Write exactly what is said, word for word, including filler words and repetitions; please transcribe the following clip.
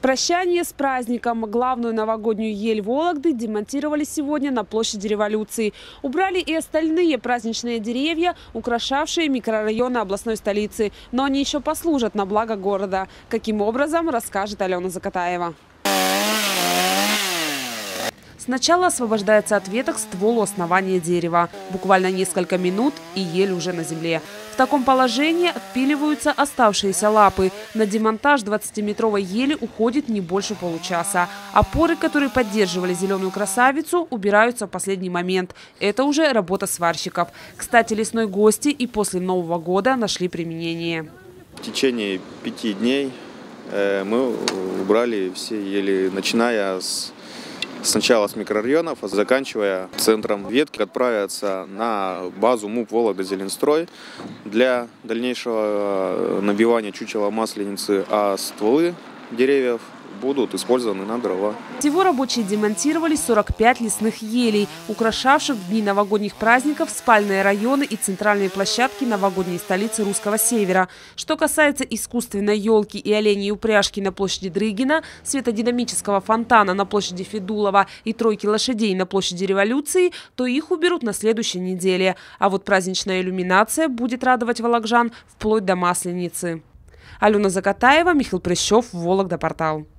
прощание с праздником главную новогоднюю ель Вологды демонтировали сегодня на площади Революции. Убрали и остальные праздничные деревья, украшавшие микрорайоны областной столицы. Но они еще послужат на благо города. Каким образом, расскажет Алена Закатаева. Сначала освобождается от веток ствол у основания дерева. Буквально несколько минут, и ель уже на земле. В таком положении отпиливаются оставшиеся лапы. На демонтаж двадцатиметровой ели уходит не больше получаса. Опоры, которые поддерживали зеленую красавицу, убираются в последний момент. Это уже работа сварщиков. Кстати, лесной гости и после Нового года нашли применение. В течение пяти дней мы убрали все ели, начиная с Сначала с микрорайонов, а заканчивая центром. Ветки отправятся на базу МУП «Вологда-Зеленстрой» для дальнейшего набивания чучела масленицы, а стволы деревьев будут использованы на дрова. Всего рабочие демонтировали сорок пять лесных елей, украшавших в дни новогодних праздников спальные районы и центральные площадки новогодней столицы Русского Севера. Что касается искусственной елки и оленей упряжки на площади Дрыгина, светодинамического фонтана на площади Федулова и тройки лошадей на площади Революции, то их уберут на следующей неделе. А вот праздничная иллюминация будет радовать волокжан вплоть до Масленицы. Алена Закатаева, Михаил Прыщев, Вологда Портал.